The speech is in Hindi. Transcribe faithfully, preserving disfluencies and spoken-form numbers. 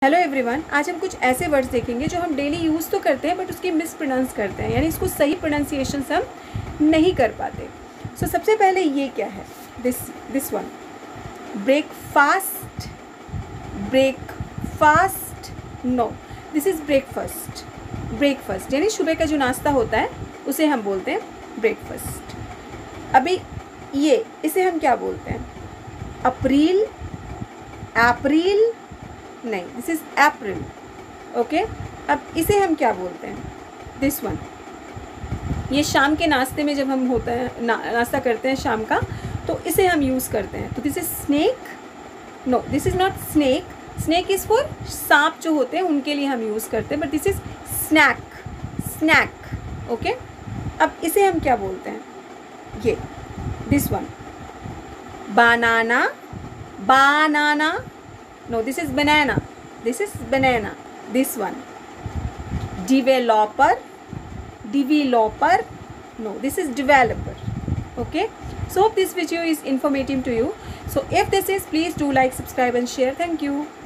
हेलो एवरीवन, आज हम कुछ ऐसे वर्ड्स देखेंगे जो हम डेली यूज़ तो करते हैं बट उसकी मिस प्रोनाउंस करते हैं, यानी इसको सही प्रोनाउंसिएशन हम नहीं कर पाते। सो so, सबसे पहले ये क्या है, this this one, breakfast. Breakfast no, this is breakfast. Breakfast यानी सुबह का जो नाश्ता होता है उसे हम बोलते हैं ब्रेकफास्ट। अभी ये इसे हम क्या बोलते हैं, अप्रैल, अप्रैल नहीं, दिस इज़ अप्रैल। ओके, अब इसे हम क्या बोलते हैं, दिस वन। ये शाम के नाश्ते में जब हम होता है ना, नाश्ता करते हैं शाम का, तो इसे हम यूज़ करते हैं। तो this is snake, no this is not snake. Snake is for सांप जो होते हैं उनके लिए हम यूज़ करते हैं, but this is snack, snack. Okay, अब इसे हम क्या बोलते हैं, ये this one, banana, banana no, this is banana, this is banana, this one, developer, developer no, this is developer. Okay, so hope this video is informative to you. So if this is, please do like, subscribe and share. Thank you.